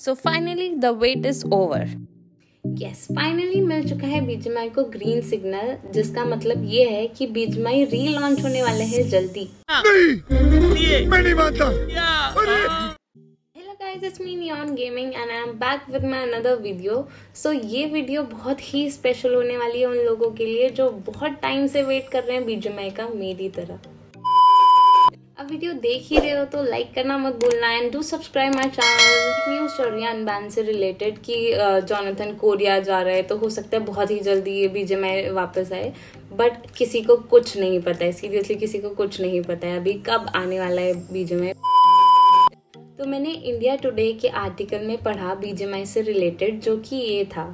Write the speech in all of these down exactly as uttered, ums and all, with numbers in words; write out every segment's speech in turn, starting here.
So finally the wait is over. Yes, finally मिल चुका है बीजीएमआई को ग्रीन सिग्नल, जिसका मतलब ये है कि बीजीएमआई री-लॉन्च होने वाले हैं जल्दी। नहीं, मैं नहीं मानता। Hello guys, it's me Neon Gaming and I am back with my another video. So ये वीडियो बहुत ही स्पेशल होने वाली है उन लोगों के लिए जो बहुत टाइम से वेट कर रहे हैं बीजीएमआई का, मेरी तरह। अब वीडियो देख ही रहे हो तो लाइक करना मत भूलना and do subscribe my channel. News चल रही है अनबैन से रिलेटेड कि जोनाथन कोरिया जा रहे हैं, तो हो सकता है बहुत ही जल्दी ये बीजीएमआई वापस आए, बट किसी को कुछ नहीं पता है, सीरियसली किसी को कुछ नहीं पता है अभी कब आने वाला है बीजीएमआई। तो मैंने इंडिया टुडे के आर्टिकल में पढ़ा बीजीएमआई से रिलेटेड, जो कि ये था।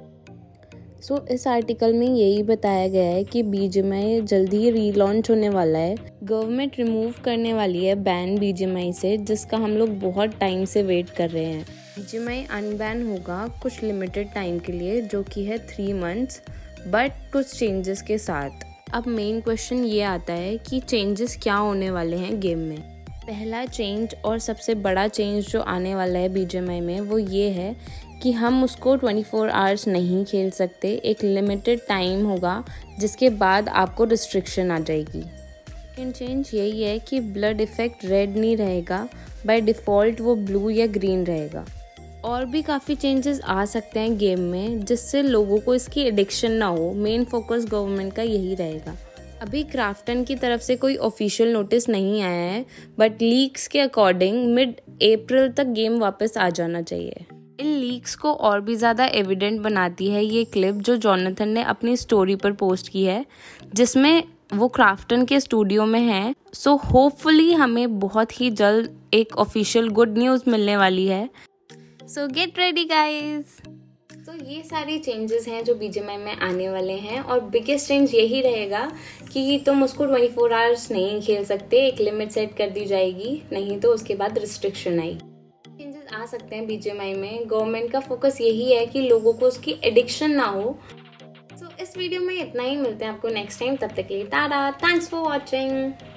सो so, इस आर्टिकल में यही बताया गया है कि बीजीएमआई जल्दी ही रीलॉन्च होने वाला है। गवर्नमेंट रिमूव करने वाली है बैन बीजीएमआई से, जिसका हम लोग बहुत टाइम से वेट कर रहे हैं। बीजीएमआई अनबैन होगा कुछ लिमिटेड टाइम के लिए, जो कि है थ्री मंथ्स, बट कुछ चेंजेस के साथ। अब मेन क्वेश्चन ये आता है कि चेंजेस क्या होने वाले हैं गेम में। पहला चेंज और सबसे बड़ा चेंज जो आने वाला है बीजीएमआई में वो ये है कि हम उसको चौबीस आवर्स नहीं खेल सकते, एक लिमिटेड टाइम होगा जिसके बाद आपको रिस्ट्रिक्शन आ जाएगी। सेकेंड चेंज यही है कि ब्लड इफेक्ट रेड नहीं रहेगा, बाय डिफ़ॉल्ट वो ब्लू या ग्रीन रहेगा। और भी काफ़ी चेंजेस आ सकते हैं गेम में जिससे लोगों को इसकी एडिक्शन ना हो। मेन फोकस गवर्नमेंट का यही रहेगा। अभी क्राफ्टन की तरफ से कोई ऑफिशियल नोटिस नहीं आया है, बट लीक्स के अकॉर्डिंग मिड अप्रैल तक गेम वापस आ जाना चाहिए। इन लीक्स को और भी ज़्यादा एविडेंट बनाती है ये क्लिप जो जोनाथन ने अपनी स्टोरी पर पोस्ट की है, जिसमें वो क्राफ्टन के स्टूडियो में है। सो होपफुली हमें बहुत ही जल्द एक ऑफिशियल गुड न्यूज़ मिलने वाली है। So get ready guys. तो ये सारी चेंजेस हैं जो बीजीएमआई में आने वाले हैं, और बिगेस्ट चेंज यही रहेगा कि तुम उसको चौबीस आवर्स नहीं खेल सकते, एक लिमिट सेट कर दी जाएगी, नहीं तो उसके बाद रिस्ट्रिक्शन आएगी। चेंजेस आ सकते हैं बीजीएमआई में। गवर्नमेंट का फोकस यही है कि लोगों को उसकी एडिक्शन ना हो। सो so, इस वीडियो में इतना ही। मिलते हैं आपको नेक्स्ट टाइम, तब तक के लिए टाटा, थैंक्स फॉर वॉचिंग।